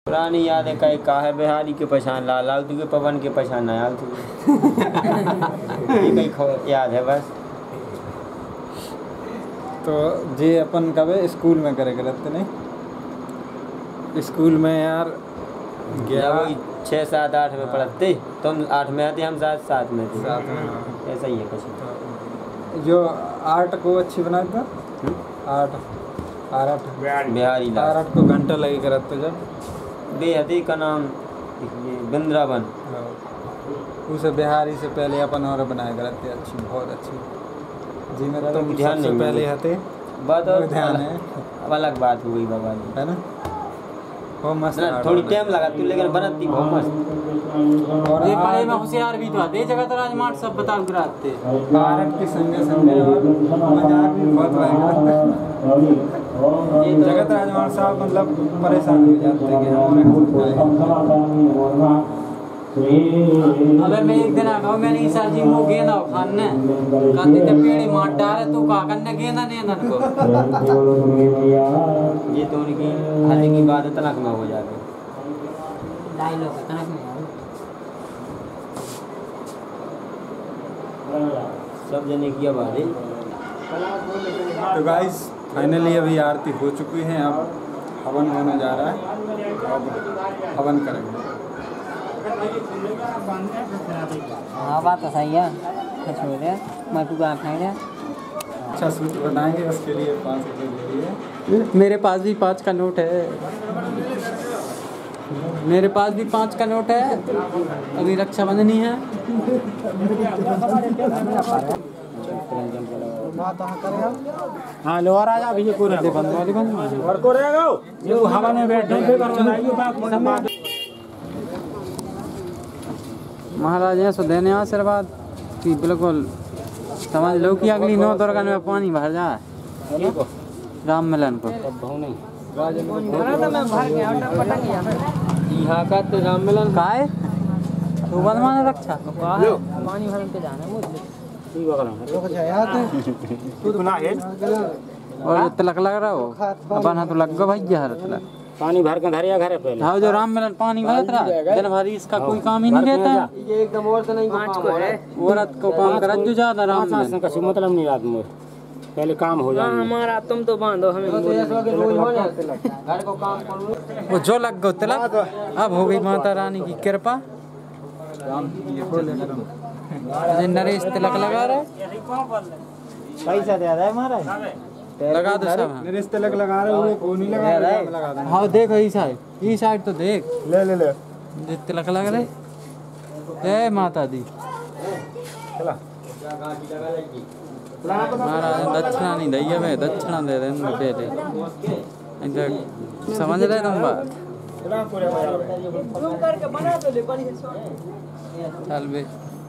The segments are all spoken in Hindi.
पुरानी यादें कई का है बिहारी के पहचान लाल लाल तू के पवन के पहचान ना आल तू ये कई याद है बस। तो जे अपन कब स्कूल में करे करते नहीं स्कूल में यार 6, 7, 8 में पढ़ते तुम 8 में आते हम 7 में थे ऐसा ही है कुछ। जो आर्ट को अच्छी बनाता आर्ट बिहारी आर्ट को घंटा लगे करते जब बेहदी का नाम वृंदावन उसे बिहारी से पहले अपन और बनाया करते अच्छी बहुत अच्छी जी मेरा तो ध्यान नहीं पहले आते बात और ध्यान है अब अलग बात हो गई बाबा है ना बहुत मस्त थोड़ी टाइम लगा तू लेकिन बनती बहुत मस्त और ये पढ़े में होशियार भी था दे जगह तो राजमार्ट सब बता गिराते भारत के संगे संगे और मजाक भी बहुत ये जगत राजमार्ट साहब मतलब परेशान हो जाते हैं अबे मैं एक दिन आ गया मैंने ईसा जी को गेंदा खान ने कहते थे पेड़ी मार डाले तू का करने गेंदा नहीं नन को ये तो उनकी हल्दी की बात तनक में हो जाती डायलॉग तनक में सब जने की आवाज है। तो गाइस फाइनली अभी आरती हो चुकी है अब हवन होने जा रहा है अब हवन करेंगे। हाँ बात तो सही है छोड़ दे मैं तू गाँव खाई रहा अच्छा सूट बनाएंगे उसके लिए 5 रुपये ले लिए मेरे पास भी 5 का नोट है मेरे पास भी 5 का नोट है अभी रक्षाबंधन ही है। हाँ लो राजा अभी ये पूरा बंद वाली बंद और को रहेगा जो हवा में बैठे थे कर बनाइए बाकी सब बात महाराज हैं सो देने आशीर्वाद कि बिल्कुल समझ लो कि अगली 9 दुर्गा में पानी भर जाए राम मिलन को यहाँ का तो राम मिलन का है तो बदमान रक्षा पानी भरन के जाना और तिलक लग रहा हो अपन तो लग गो भैया तिलक पानी भर के धरिया घर पहले हाँ जो राम मिलन पानी भरत रहा दिन भर इसका कोई काम ही नहीं रहता ये एकदम और तो नहीं औरत को काम कर जो ज्यादा राम मिलन का मतलब नहीं रात में पहले काम हो जाए हमारा तुम तो बांधो हमें घर को काम करो वो जो लग गो तिलक अब हो गई माता रानी की कृपा नरेश तिलक लगा रहे पैसा दे रहा है महाराज लगा दो सब मेरे तिलक लगा रहे हुए को नहीं लगा रहे लगा देंगे। हाँ देखो ई साइड तो देख ले जे तिलक लग रहे जय माता दी महाराज दक्षिणा नहीं दी हमें दक्षिणा दे रहे पहले समझ रहे तुम बात चल बे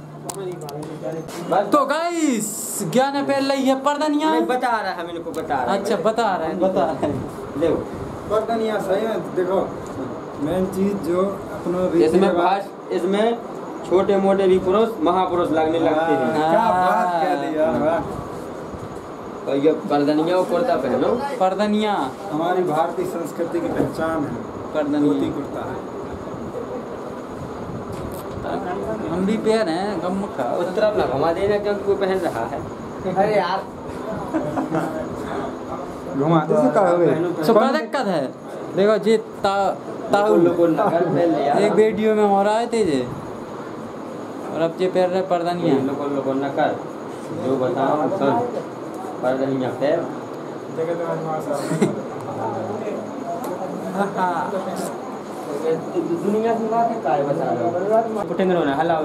तो गाइस ज्ञान पहल रही है पर्दनिया बता रहा है मेरे को बता रहा अच्छा बता रहे ले पर्दनिया सही है देखो मेन चीज जो अपना इसमें छोटे मोटे भी पुरुष महापुरुष लगने लगते हैं। क्या बात कह दिया और ये पर्दनिया और कुर्ता पहनो पर्दनिया हमारी भारतीय संस्कृति की पहचान है पर्दनिया कुर्ता है हम भी पहन हैं गम का उस तरफ ना घुमा देना क्योंकि वो पहन रहा है। अरे यार घुमाते से का होवे सो क्या दिक्कत है देखो जी एक वीडियो में हो रहा है तेजे और अब जे पैर रहे पर्दनिया लोगों न कर जो बताओ सुन पर्दनिया पैर दुनिया की बात है काय बता रहा हूं पुटेंगे ना हलाओ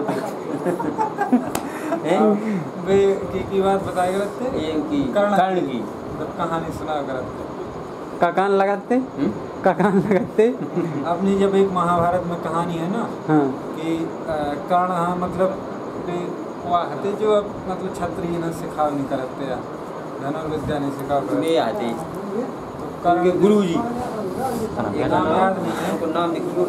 हैं वे की बात बताई करते ये की कर्ण की कहानी सुना करते कान लगाते अपनी जब एक महाभारत में कहानी है ना हाँ कि कर्ण हाँ मतलब हते जो अब मतलब क्षत्रिय न सिखाव नहीं करते या धनुर्विद्या नहीं सिखाव करते ये आते तो कर्ण के गुरुजी नाम याद नहीं है नाम देखियो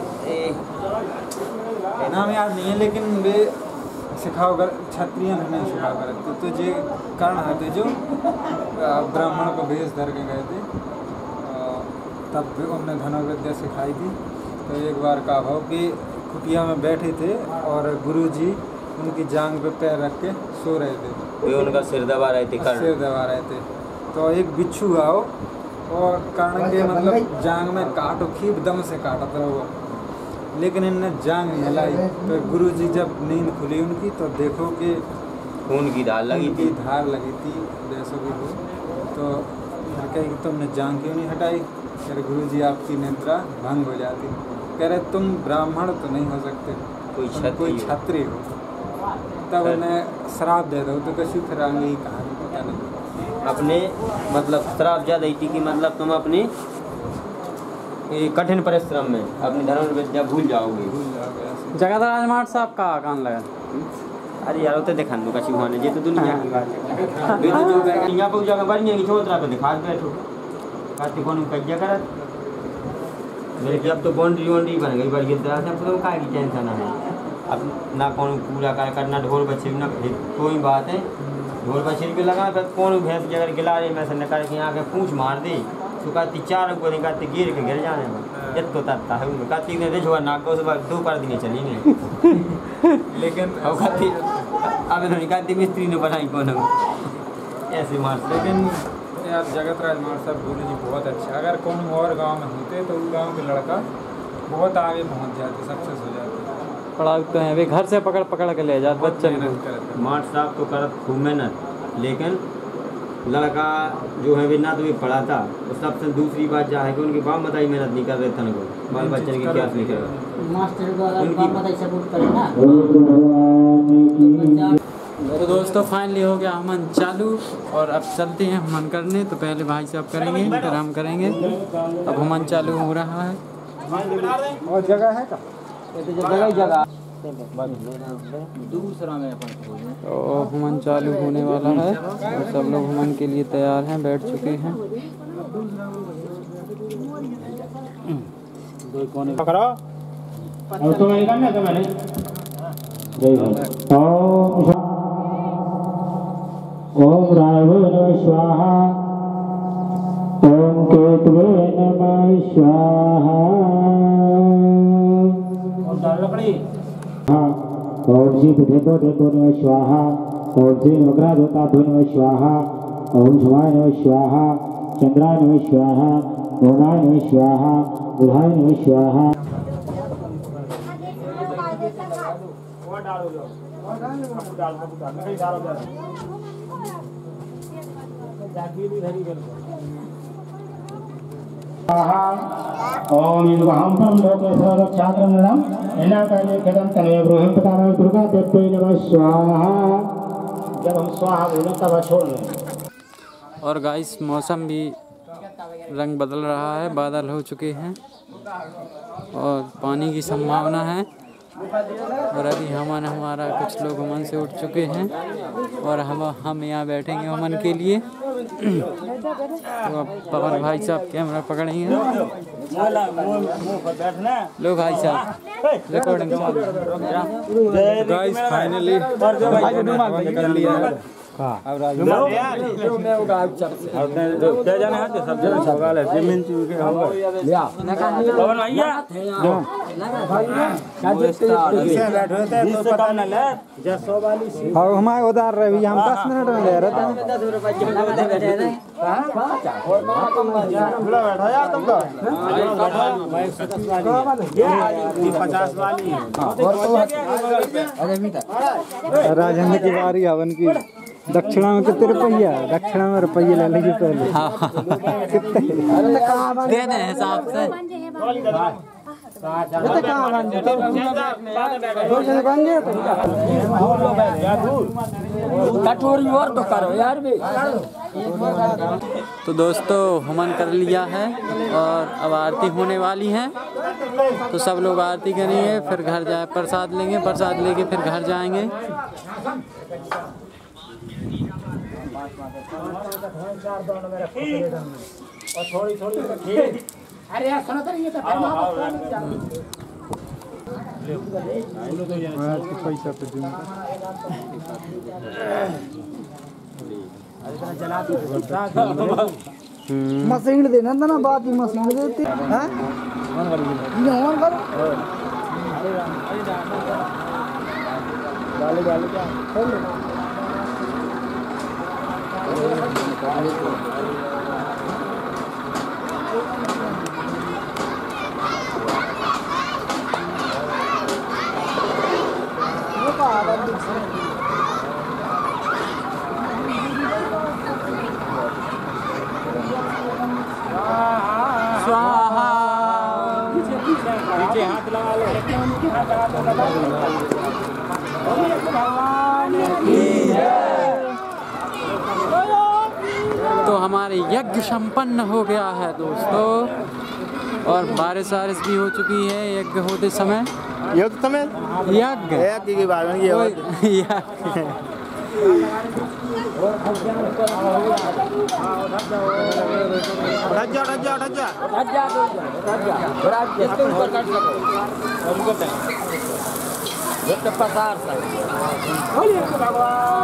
नाम याद नहीं है लेकिन वे सिखाओ कर क्षत्रिय नहीं सिखाओ करते तो जे कर्ण हते जो ब्राह्मण को भेष धर के गए थे तब भी उन्होंने धनुर्विद्या सिखाई थी तो एक बार का भाव कि कुटिया में बैठे थे और गुरुजी उनकी जांग पे पैर रख के सो रहे थे, वे उनका सिर दबा रहे थे, सिर दबा रहे थे। तो एक बिच्छू आओ और कारण के मतलब जांग में काटो खीब दम से काटत रहो, लेकिन इनने जांग नहीं हिलाई। तो गुरुजी जब नींद खुली उनकी तो देखो कि खून की धार लगी थी, धार लगी थी जैसो भी हो। तो फिर कहे कि तुमने जांग क्यों नहीं हटाई? कह रहे गुरुजी आपकी निद्रा भंग हो जाती। कह रहे तुम ब्राह्मण तो नहीं हो सकते, कोई क्षत्रिय हो। तब उन्हें श्राप दे दो तो कशी फिर आगे ही कहानी पता नहीं। अपने मतलब श्राप ज्यादा थी कि मतलब तुम अपनी कठिन परिश्रम में अपनी धर्म विद्या भूल जाओगे। जगत राजमार्ट साहब का कान लगा। अरे यार उते देखा दो कशी होने जे तो दुनिया की बात है। वे तो जो यहाँ पर जगह बढ़िया की छोड़ पे दिखा बैठो काते कौन कज्जा करत मेरे की अब तो बाउंड्री बन गई बड़ी तरह से। अब तो काय की टेंशन है, अब ना कौन पूरा कर करना ढोल बछिर ना कोई बात है। ढोल बछिर पे लगा फिर कौन भैंस की अगर गिला रही मैं से निकाल के यहाँ के पूँछ मार दी तो कहती 4 को निकालती गिर के गिर जाने में तो तत्ता है उनमें कहती ने रिझवा नाक को सुबह 2 पर दिन चली नहीं। लेकिन अब कहती अब इन्होंने कहती मिस्त्री ने बनाई कौन ऐसे मार। लेकिन यार जगत राजमार्ट साहब गुरुजी बहुत अच्छे। अगर कौन और गांव में होते तो उस गांव के लड़का बहुत आगे पहुंच जाते, सक्सेस हो जाते। पढ़ाते हैं वे घर से पकड़ पकड़ के ले जाते बच्चे को। मार्ट साहब तो करत खूब मेहनत, लेकिन लड़का जो है बिना तो भी पढ़ा था। और सबसे दूसरी बात क्या है कि उनके बाप माता ही मेहनत नहीं कर रहे थे को बाल बच्चे की क्या नहीं कर मास्टर द्वारा बाप माता सपोर्ट करे ना। तो दोस्तों फाइनली हो गया हवन चालू और अब चलते हैं हवन करने। तो पहले भाई साहब करेंगे फिर हम करेंगे। अब हवन चालू हो रहा है। और जगह है का जगह दूसरा में अपन तो हवन चालू होने वाला है और सब लोग हवन के लिए तैयार हैं, बैठ चुके हैं। करो अब तो मैं करना तो मैंने ओम राघवे नमः स्वाहा, ओम केतवे नमः स्वाहा, ओम श्री देवो नमः स्वाहा, ओम श्री नवग्रहोताभ्यो नमः स्वाहा, ओम शिवाय नमः स्वाहा, चंद्राय नमः स्वाहा, ओमाय नमः स्वाहा, बुधाय नमः स्वाहा। ओम युगहं लोके सर्वक्षात्रमणं एनाकाले कदम तनय ब्रह्म पितामह दुर्गा देवी नमः स्वाहा। जब हम स्वाहा बोले तब छोड़ लें। और गाइस मौसम भी रंग बदल रहा है, बादल हो चुके हैं और पानी की संभावना है। और अभी हमारा कुछ लोग हवन से उठ चुके हैं और हम यहाँ बैठेंगे हवन के लिए। तो अब पवन भाई साहब कैमरा पकड़ेंगे। लो भाई साहब रिकॉर्डिंग गाइस फाइनली कर लिया है। अब हमारे उधार रहे हम 10 मिनट में ले रहे थे। राजेंद्र की बारी हवन की। दक्षिणा में कितने रुपया? दक्षिणा में रुपये ले लीजिए पहले। दे दें हिसाब से। और तो करो यार भी। तो दोस्तों हवन कर लिया है और अब आरती होने वाली है। तो सब लोग आरती करेंगे, फिर घर जाए प्रसाद लेंगे, प्रसाद लेके फिर घर जाएंगे। थोड़ी थोड़ी अरे यार सुनो तो ये तो पैसा तो चला मशीन देना था ना, बात ही मशीन देती हैं। नॉन करो गाली गाली क्या स्वाहा। नीचे हाथ लगा लो। तो हमारे यज्ञ संपन्न हो गया है दोस्तों, और बारिश वारिश भी हो चुकी है यज्ञ होते समय। योग समय यज्ञ यज्ञ की बात बन गई इसके ऊपर काट सको पसार बोलिए भगवान।